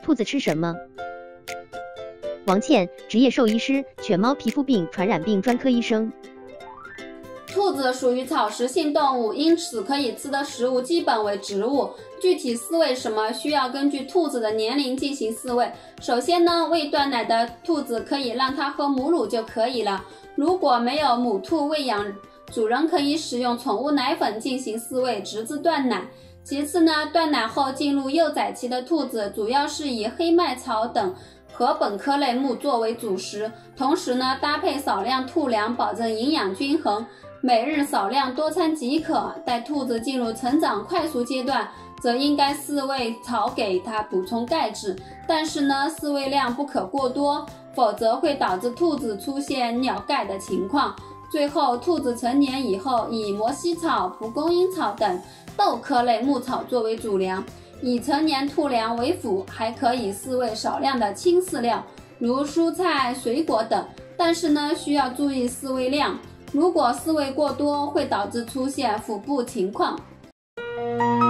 兔子吃什么？王倩，职业兽医师，犬猫皮肤病传染病专科医生。 兔子属于草食性动物，因此可以吃的食物基本为植物。具体饲喂什么，需要根据兔子的年龄进行饲喂。首先呢，喂断奶的兔子可以让它喝母乳就可以了。如果没有母兔喂养，主人可以使用宠物奶粉进行饲喂，直至断奶。其次呢，断奶后进入幼崽期的兔子，主要是以黑麦草等禾本科类木作为主食，同时呢，搭配少量兔粮，保证营养均衡。每日少量多餐即可。待兔子进入成长快速阶段，则应该饲喂草给它补充钙质，但是呢，饲喂量不可过多，否则会导致兔子出现鸟钙的情况。最后，兔子成年以后，以摩西草、蒲公英草等豆科类牧草作为主粮，以成年兔粮为辅，还可以饲喂少量的轻饲料，如蔬菜、水果等，但是呢，需要注意饲喂量。如果饲喂过多，会导致出现腹部情况。